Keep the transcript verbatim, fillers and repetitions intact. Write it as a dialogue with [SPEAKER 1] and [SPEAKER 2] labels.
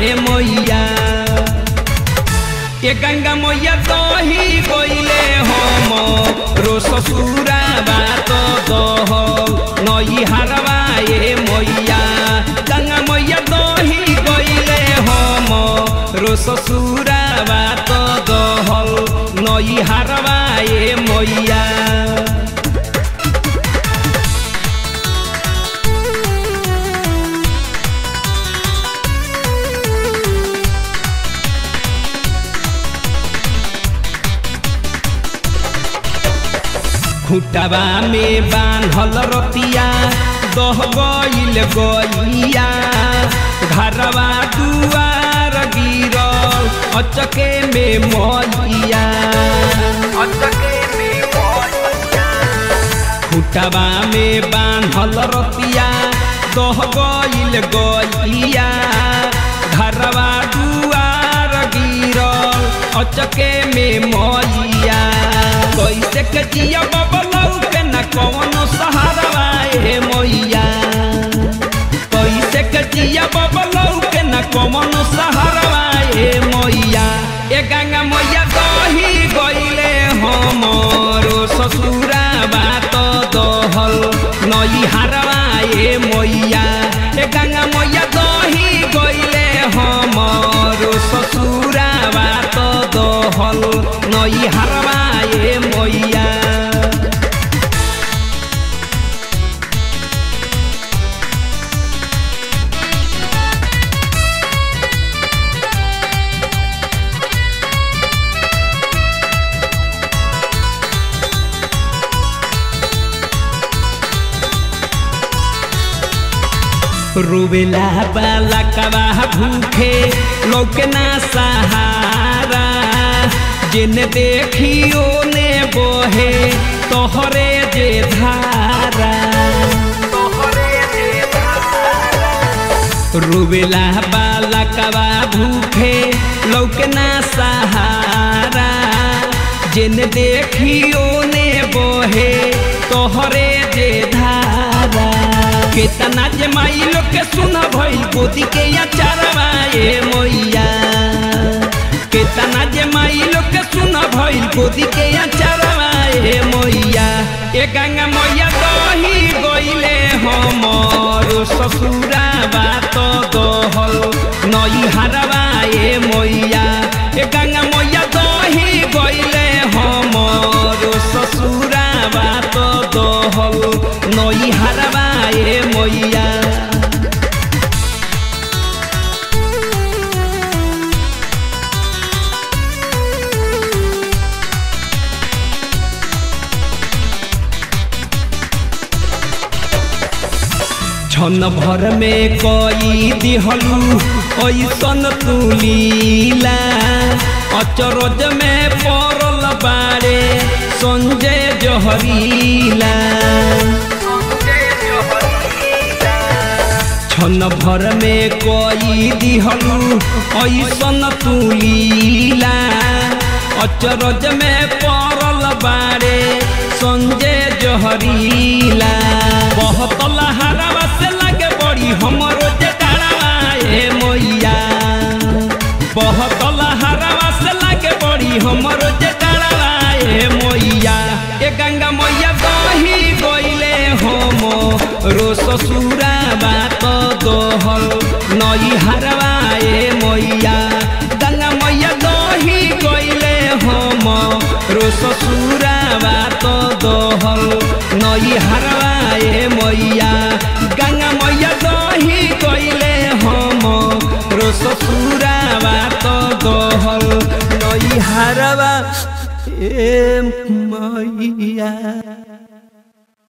[SPEAKER 1] ए मैया ए गंगा मैया दही गईले हम रो ससुरा बात दह नई हरवा ए मैया गंगा मैया दही गईले हम रो ससुरा बात दहल नई हरवा ए मैया खुटवा में बांधल रतिया दह गईल गैया घरवा दुआर गिरल अचके में मैया खुटवा में बांधल रतिया दह गईल गैया घरवा दुआर गिरल अचके में मैया कैसे के जिया बबलऊ के न कौनो सहारा ए मैया कैसे के जिया बबलऊ के न कौनो सहारा ए मैया ए गंगा मैया दही गईले हमरो ससुरा बात दहल नई हरवा ए मैया ए गंगा मैया दही गईले हमरो ससुरा बात दहल नई हरवा ए मैया रुबेला बाला कवा भूखे लौके ना सहारा जिन देखियो ने बोहे तोहरे जे धारा रुबेला बाला कवा भूखे लौके ना सहारा जिन देखियो ने बोहे तोहरे जे धारा केतना जे माई लोग के सुना भइल गोदी के अचारवा ए मैया केतना जे माई लोग के सुना भइल गोदी के अचारवा ए मैया ए गंगा मैया दही गईले हमरो ससुरा बात दहल नई हरवा ए मैया ए गंगा मैया दही गईले हमरो ससुरा बात दहल नई हरवा ए मैया छन भर में कई दिहलू ऐसन तू लीला अचरज में पड़ल बारे संजय जहरीला छन भर में कई दिहलू ऐसन तू लीला अचरज में पड़ल बारे संजय जहरीला बहुत लहरावा से लगे बड़ी हमरो जे डाढ़वा ए मैया बहुत लहरावा से लगे बड़ी हमरो जे डाढ़वा ए मैया ए गंगा मैया दही गईले हमरो ससुरा बात दहल नई हरवा ए मैया गंगा मैया दही गईले हमरो ससुरा बात दहल नई हरवा ए मैया गंगा मैया दही गईले हमरो ससुरा बात दहल नई हरवा ए मैया।